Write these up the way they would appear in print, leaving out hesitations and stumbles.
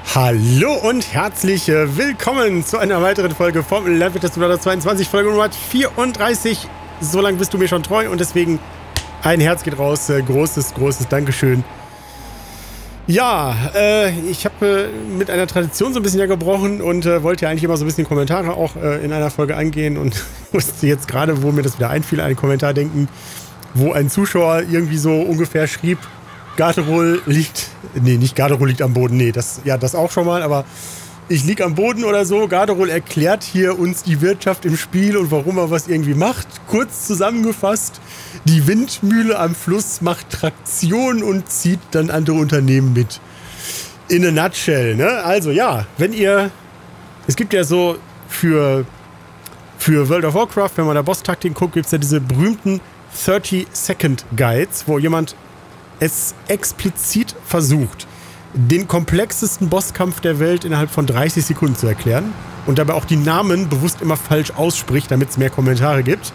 Hallo und herzlich willkommen zu einer weiteren Folge vom Landwirtschaft 2022, Folge Nummer 34. So lange bist du mir schon treu und deswegen ein Herz geht raus. Großes Dankeschön. Ja, ich habe mit einer Tradition so ein bisschen gebrochen und wollte ja eigentlich immer so ein bisschen Kommentare auch in einer Folge eingehen und musste jetzt gerade, wo mir das wieder einfiel, einen Kommentar denken, wo ein Zuschauer irgendwie so ungefähr schrieb, Garderol liegt, nee, nicht Garderol liegt am Boden, nee, das auch schon mal, aber ich lieg am Boden oder so. Garderol erklärt hier uns die Wirtschaft im Spiel und warum er was irgendwie macht. Kurz zusammengefasst, die Windmühle am Fluss macht Traktion und zieht dann andere Unternehmen mit. In a nutshell, ne? Also ja, es gibt ja so für World of Warcraft, wenn man da Boss-Taktiken guckt, gibt es ja diese berühmten 30-Second-Guides, wo jemand es explizit versucht, den komplexesten Bosskampf der Welt innerhalb von 30 Sekunden zu erklären und dabei auch die Namen bewusst immer falsch ausspricht, damit es mehr Kommentare gibt.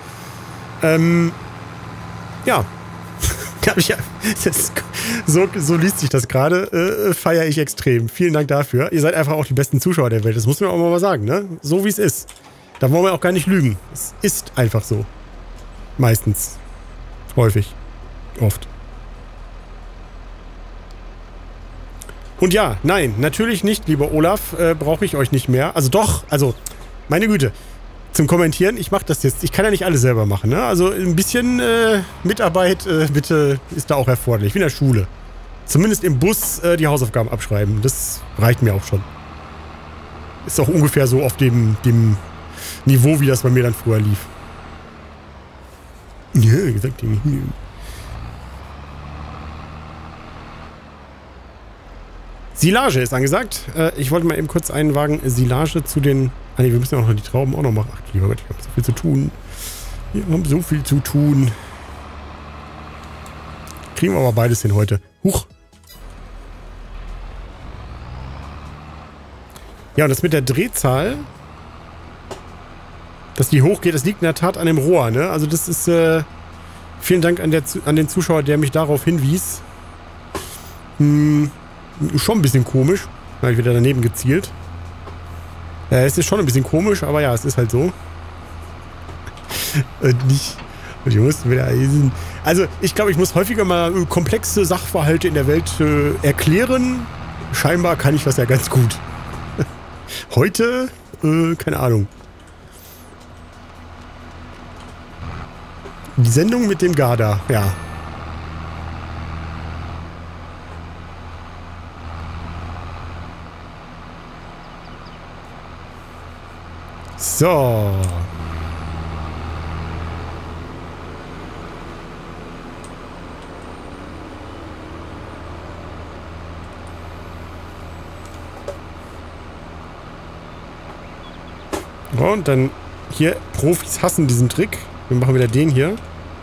Ja. So liest sich das gerade. Feiere ich extrem. Vielen Dank dafür. Ihr seid einfach auch die besten Zuschauer der Welt. Das muss man auch mal sagen, ne? So wie es ist. Da wollen wir auch gar nicht lügen. Es ist einfach so. Meistens. Häufig. Oft. Und ja, nein, natürlich nicht, lieber Olaf, brauche ich euch nicht mehr. Also doch, meine Güte, zum Kommentieren, ich mache das jetzt. Ich kann ja nicht alles selber machen, ne? Also ein bisschen Mitarbeit, bitte, ist da auch erforderlich, wie in der Schule. Zumindest im Bus die Hausaufgaben abschreiben, das reicht mir auch schon. Ist auch ungefähr so auf dem Niveau, wie das bei mir dann früher lief. Ja, gesagt, Silage ist angesagt. Ich wollte mal eben kurz einen Wagen Silage zu den... Ah ne, wir müssen ja auch noch die Trauben auch noch machen. Ach, lieber Gott, wir haben so viel zu tun. Wir haben so viel zu tun. Kriegen wir aber beides hin heute. Huch. Ja, und das mit der Drehzahl, dass die hochgeht, das liegt in der Tat an dem Rohr, ne? Also das ist... vielen Dank an den Zuschauer, der mich darauf hinwies. Schon ein bisschen komisch. Da habe ich wieder daneben gezielt. Ja, es ist schon ein bisschen komisch, aber ja, es ist halt so. Und nicht... Und ich musste wieder... Also, ich glaube, ich muss häufiger mal komplexe Sachverhalte in der Welt erklären. Scheinbar kann ich das ja ganz gut. Heute, keine Ahnung. Die Sendung mit dem Garda, ja. So. Und dann hier, Profis hassen diesen Trick. Wir machen wieder den hier.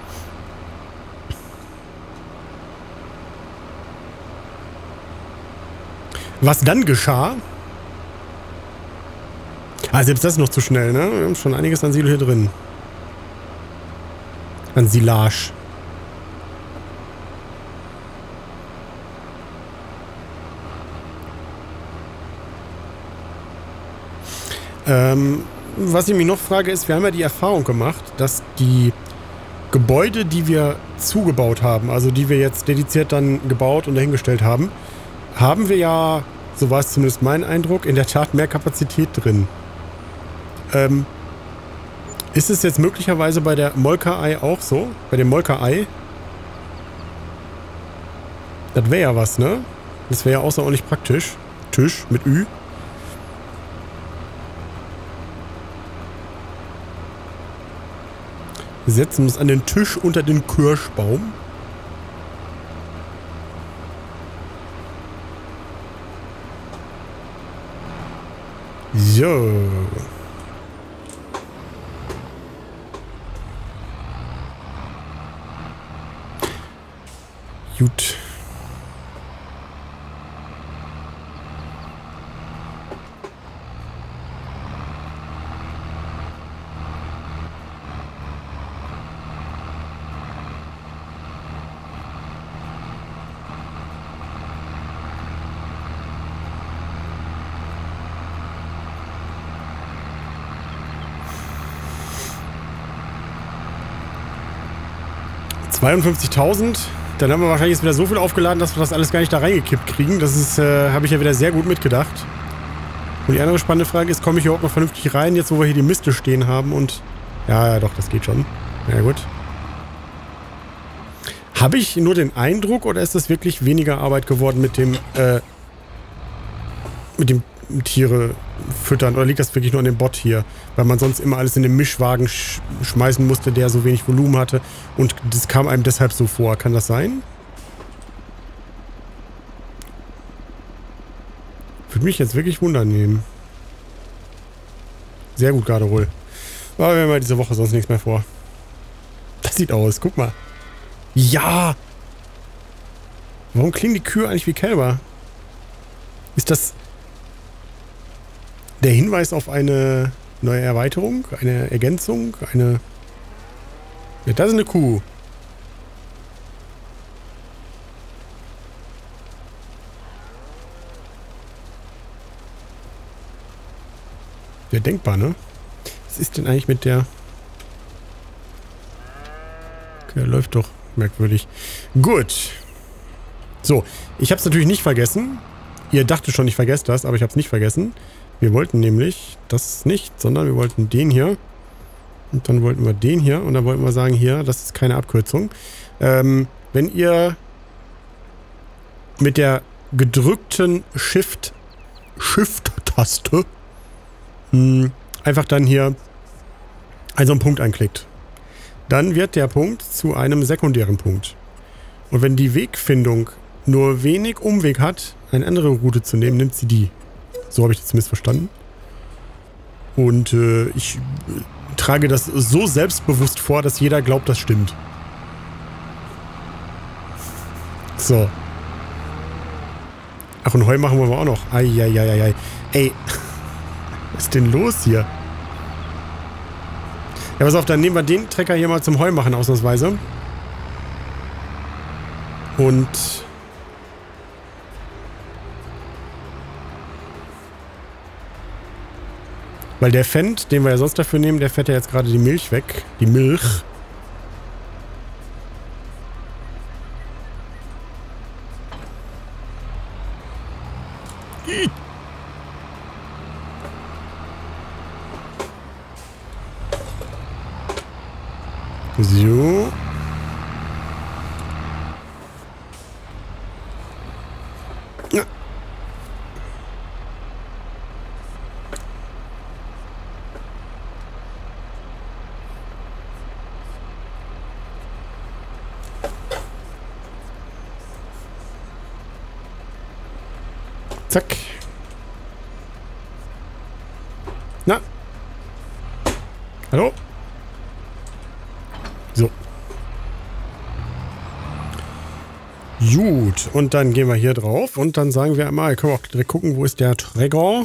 Was dann geschah? Ah, selbst das ist noch zu schnell, ne? Wir haben schon einiges an Silo hier drin. An Silage. Was ich mich noch frage ist, wir haben ja die Erfahrung gemacht, dass die Gebäude, die wir zugebaut haben, also die wir jetzt dediziert dann gebaut und dahingestellt haben, haben wir ja, so war es zumindest mein Eindruck, in der Tat mehr Kapazität drin. Ist es jetzt möglicherweise bei der Molkerei auch so? Bei dem Molkerei? Das wäre ja was, ne? Das wäre ja außerordentlich praktisch. Tisch mit Ü. Wir setzen uns an den Tisch unter den Kirschbaum. So. Gut. 52.000. Dann haben wir wahrscheinlich jetzt wieder so viel aufgeladen, dass wir das alles gar nicht da reingekippt kriegen. Das ist, habe ich ja wieder sehr gut mitgedacht. Und die andere spannende Frage ist, komme ich überhaupt noch vernünftig rein, jetzt wo wir hier die Miste stehen haben und... Ja, doch, das geht schon. Ja, gut. Habe ich nur den Eindruck, oder ist das wirklich weniger Arbeit geworden mit dem Tiere füttern? Oder liegt das wirklich nur an dem Bot hier? Weil man sonst immer alles in den Mischwagen schmeißen musste, der so wenig Volumen hatte. Und das kam einem deshalb so vor. Kann das sein? Würde mich jetzt wirklich wundern nehmen. Sehr gut, Garderol. Aber wir haben ja diese Woche sonst nichts mehr vor. Das sieht aus, guck mal. Ja! Warum klingen die Kühe eigentlich wie Kälber? Ist das der Hinweis auf eine neue Erweiterung? Eine Ergänzung? Eine... Ja, das ist eine Kuh. Sehr denkbar, ne? Was ist denn eigentlich mit der... Okay, der läuft doch merkwürdig. Gut. So, ich habe es natürlich nicht vergessen. Ihr dachtet schon, ich vergesse das, aber ich habe es nicht vergessen. Wir wollten nämlich das nicht, sondern wir wollten den hier. Und dann wollten wir den hier. Und dann wollten wir sagen, hier, das ist keine Abkürzung. Wenn ihr mit der gedrückten Shift-Taste einfach dann hier einen Punkt einklickt, dann wird der Punkt zu einem sekundären Punkt. Und wenn die Wegfindung nur wenig Umweg hat, eine andere Route zu nehmen, nimmt sie die. So habe ich das zumindest verstanden. Und ich trage das so selbstbewusst vor, dass jeder glaubt, das stimmt. So. Ach, und Heu machen wir auch noch. Eieieiei. Ey, was ist denn los hier? Ja, pass auf, dann nehmen wir den Trecker hier mal zum Heu machen, ausnahmsweise. Und... Weil der Fendt, den wir ja sonst dafür nehmen, der fährt ja jetzt gerade die Milch weg. Die Milch. So. Ja. Zack. Na. Hallo? So. Gut. Und dann gehen wir hier drauf und dann sagen wir einmal, können wir auch direkt gucken, wo ist der Träger?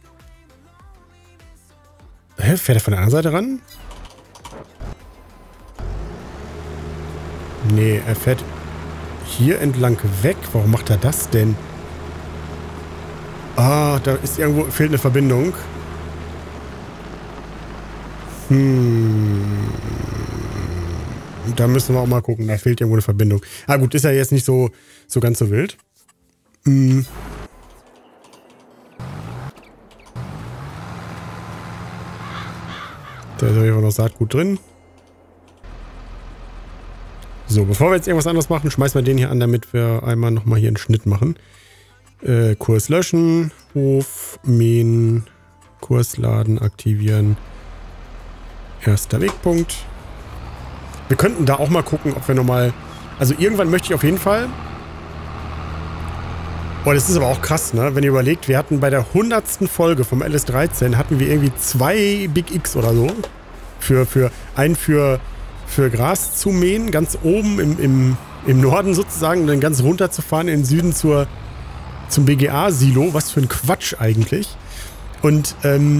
Hä? Fährt er von der anderen Seite ran? Nee, er fährt hier entlang weg. Warum macht er das denn? Ah, da ist irgendwo, fehlt eine Verbindung. Da müssen wir auch mal gucken, da fehlt irgendwo eine Verbindung. Ah gut, ist ja jetzt nicht so ganz so wild. Da ist auf jeden Fall noch Saatgut drin. So, bevor wir jetzt irgendwas anderes machen, schmeißen wir den hier an, damit wir einmal nochmal hier einen Schnitt machen. Kurs löschen, Hof, mähen, Kursladen aktivieren. Erster Wegpunkt. Wir könnten da auch mal gucken, ob wir nochmal... Also irgendwann möchte ich auf jeden Fall... Boah, das ist aber auch krass, ne? Wenn ihr überlegt, wir hatten bei der 100. Folge vom LS13 hatten wir irgendwie 2 Big X oder so. Für Gras zu mähen, ganz oben im Norden sozusagen, und dann ganz runter zu fahren in den Süden zum BGA-Silo. Was für ein Quatsch eigentlich. Und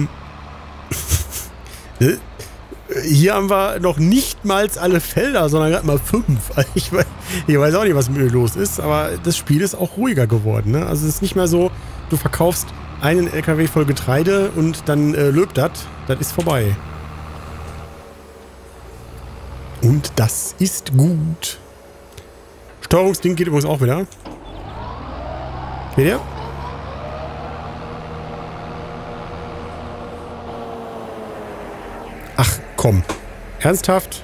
hier haben wir noch nicht mal alle Felder, sondern gerade mal 5. Also ich weiß auch nicht, was mit mir los ist, aber das Spiel ist auch ruhiger geworden. Ne? Also es ist nicht mehr so, du verkaufst einen LKW voll Getreide und dann löbt das. Das ist vorbei. Und das ist gut. Steuerungsding geht übrigens auch wieder. Seht ihr? Ach, komm. Ernsthaft?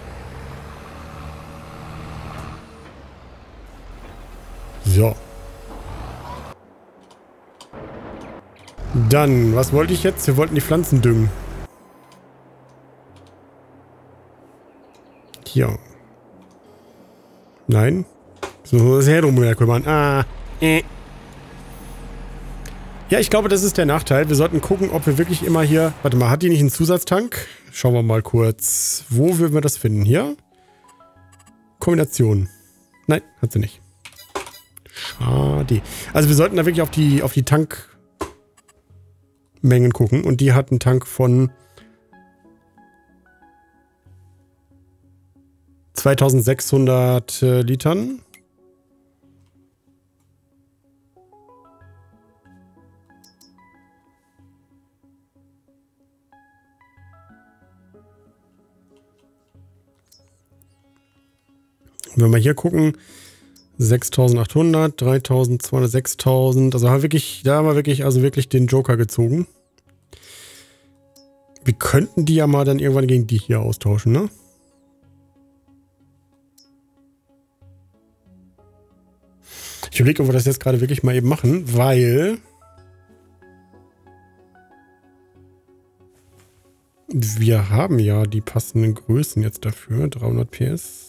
So. Dann, was wollte ich jetzt? Wir wollten die Pflanzen düngen. Hier. Nein. So, das Herd drum kümmern. Ja, ich glaube, das ist der Nachteil. Wir sollten gucken, ob wir wirklich immer hier... Warte mal, hat die nicht einen Zusatztank? Schauen wir mal kurz. Wo würden wir das finden? Hier? Kombination. Nein, hat sie nicht. Schade. Also wir sollten da wirklich auf die Tankmengen gucken. Und die hat einen Tank von 2600 Litern. Wenn wir hier gucken, 6800, 3200, 6000. Also da haben wir wirklich den Joker gezogen. Wir könnten die ja mal dann irgendwann gegen die hier austauschen, ne? Ich überlege, ob wir das jetzt gerade wirklich mal eben machen, weil wir haben ja die passenden Größen jetzt dafür. 300 PS.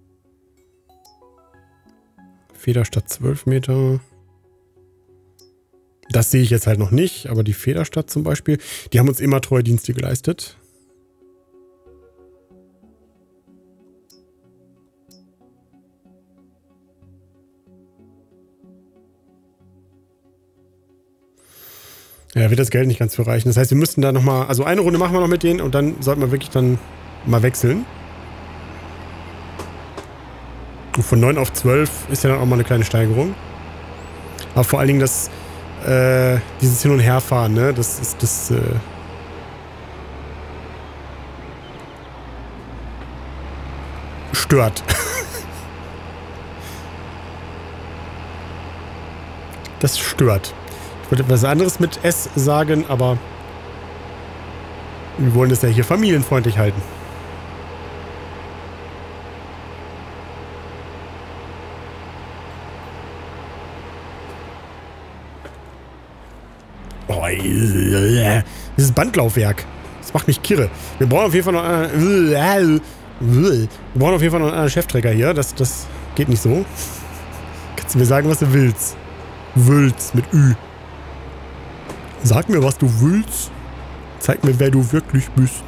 Federstadt 12 Meter. Das sehe ich jetzt halt noch nicht, aber die Federstadt zum Beispiel, die haben uns immer treue Dienste geleistet. Ja, wird das Geld nicht ganz für reichen. Das heißt, wir müssten da nochmal, also eine Runde machen wir noch mit denen und dann sollten wir wirklich dann mal wechseln. Und von 9 auf 12 ist ja dann auch mal eine kleine Steigerung. Aber vor allen Dingen dieses Hin- und Herfahren, ne, das ist das, stört. Das stört. Ich wollte etwas anderes mit S sagen, aber wir wollen es ja hier familienfreundlich halten. Oh, dieses Bandlaufwerk. Das macht mich kirre. Wir brauchen auf jeden Fall noch einen anderen Chefträger hier. Das geht nicht so. Kannst du mir sagen, was du willst? Willst mit Ü. Sag mir, was du willst. Zeig mir, wer du wirklich bist.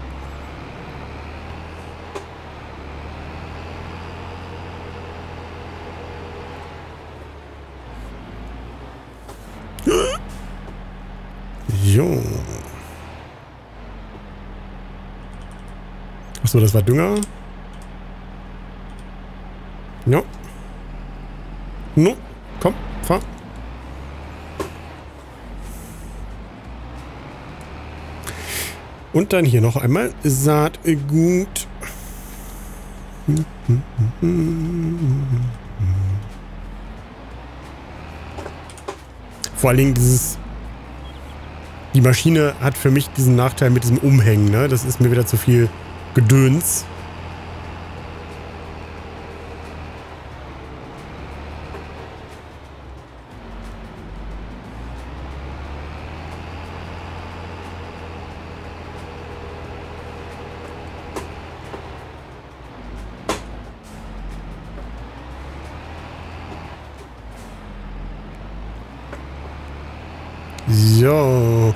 Jo. Achso, das war Dünger. No. No. Komm, fahr. Und dann hier noch einmal Saatgut. Vor allen Dingen die Maschine hat für mich diesen Nachteil mit diesem Umhängen, ne? Das ist mir wieder zu viel Gedöns. So.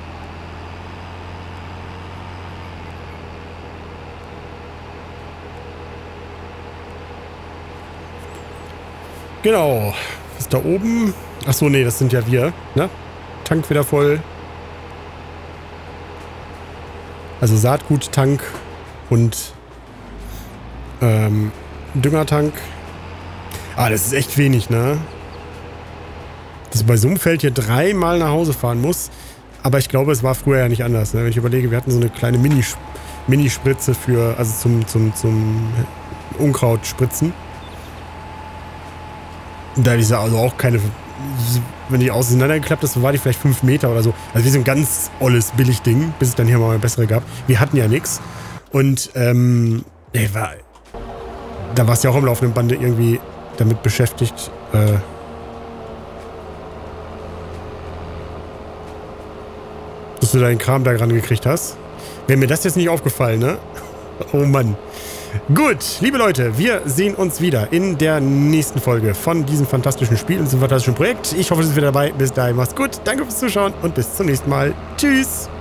Genau. Was ist da oben? Achso, nee, das sind ja wir, ne? Tank wieder voll. Also Saatgut, Tank und Düngertank. Ah, das ist echt wenig, ne? Dass ich bei so einem Feld hier 3-mal nach Hause fahren muss. Aber ich glaube, es war früher ja nicht anders, ne? Wenn ich überlege, wir hatten so eine kleine Mini-Spritze für, also zum Unkraut spritzen. Da ist ja also auch keine, wenn die auseinandergeklappt ist, war die vielleicht 5 Meter oder so. Also wie so ein ganz olles Billigding, bis es dann hier mal eine bessere gab. Wir hatten ja nichts. Und, da warst du ja auch im laufenden Bande irgendwie damit beschäftigt, dass du deinen Kram da rangekriegt hast. Wäre mir das jetzt nicht aufgefallen, ne? Oh Mann. Gut, liebe Leute, wir sehen uns wieder in der nächsten Folge von diesem fantastischen Spiel und diesem fantastischen Projekt. Ich hoffe, ihr seid wieder dabei. Bis dahin, macht's gut. Danke fürs Zuschauen und bis zum nächsten Mal. Tschüss.